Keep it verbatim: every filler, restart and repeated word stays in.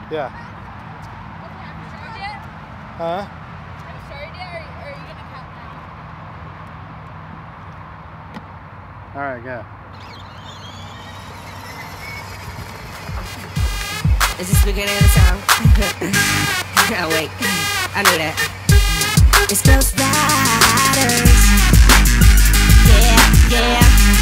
Yeah. Huh? Have you started yet, or, or are you gonna count now? All right, go. Is this the beginning of the song? Oh wait, I knew that. It's Ghost Riders. Yeah, yeah.